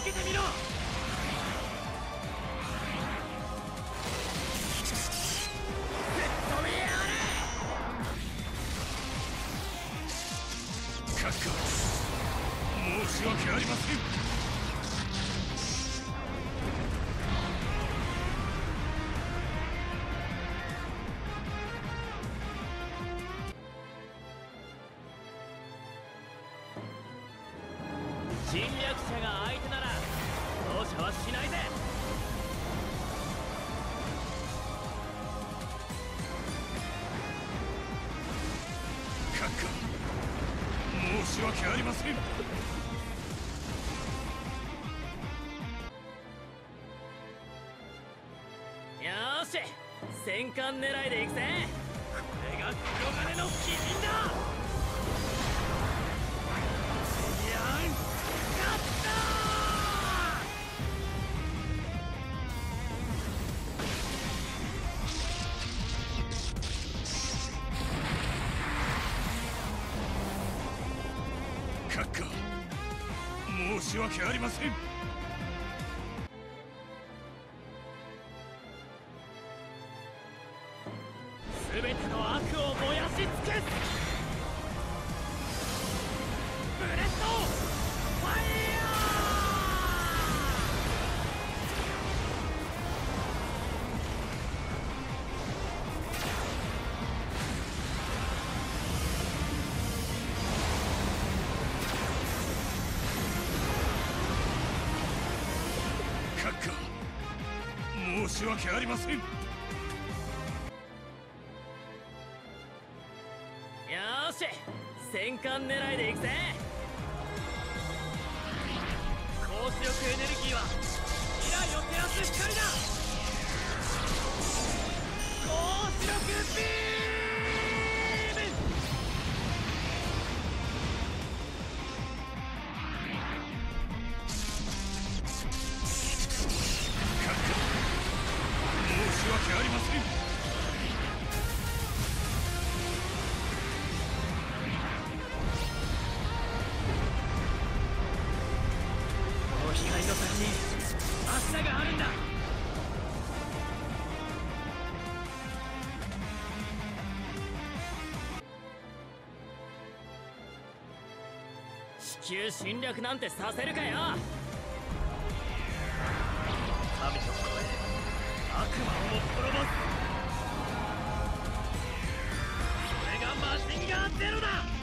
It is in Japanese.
けてみろ。止めやがれ。 閣下、申し訳ありません。 侵略者が相手なら容赦はしないぜ。 閣下、申し訳ありません。 よーし、戦艦狙いで行くぜ。これが黒金の鬼人だ。 閣下、申し訳ありません。 全ての悪を燃やし尽くす。ブレッドファイヤ閣下、申し訳ありません。 ー。よーし、戦艦狙いで行くぜ。高出力エネルギーは未来を照らす光だ。高出力ビーム。 閣下、申し訳ありません。 この光の先に明日があるんだ。地球侵略なんてさせるかよ。神と超え悪魔をも滅ぼす。それがマシンガーゼロだ。